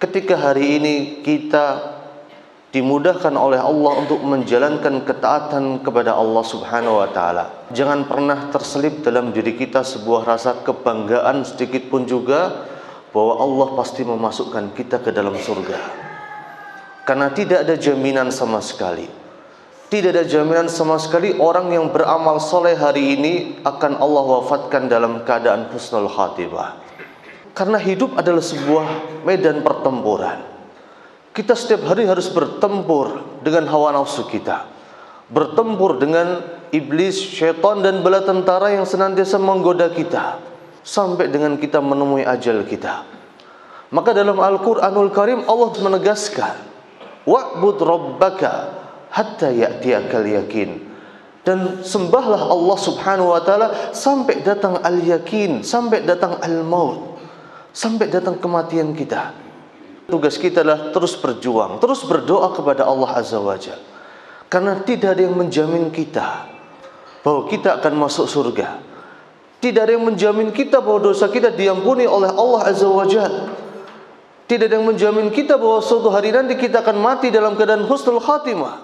ketika hari ini kita dimudahkan oleh Allah untuk menjalankan ketaatan kepada Allah Subhanahu wa taala, jangan pernah terselip dalam diri kita sebuah rasa kebanggaan sedikit pun juga bahwa Allah pasti memasukkan kita ke dalam surga. Karena tidak ada jaminan sama sekali. Tidak ada jaminan sama sekali orang yang beramal soleh hari ini akan Allah wafatkan dalam keadaan husnul khatimah. Karena hidup adalah sebuah medan pertempuran. Kita setiap hari harus bertempur dengan hawa nafsu kita, bertempur dengan iblis, syaitan, dan bala tentara yang senantiasa menggoda kita sampai dengan kita menemui ajal kita. Maka dalam Al-Quranul Karim Allah menegaskan, wa'bud rabbaka hatta ya'tiyakal yakin. Dan sembahlah Allah Subhanahu wa taala sampai datang al-yakin, sampai datang al-maut, sampai datang kematian kita. Tugas kita adalah terus berjuang, terus berdoa kepada Allah Azza wa Jalla. Karena tidak ada yang menjamin kita bahwa kita akan masuk surga. Tidak ada yang menjamin kita bahwa dosa kita diampuni oleh Allah Azza wa Jalla. Tidak ada yang menjamin kita bahwa suatu hari nanti kita akan mati dalam keadaan husnul khatimah.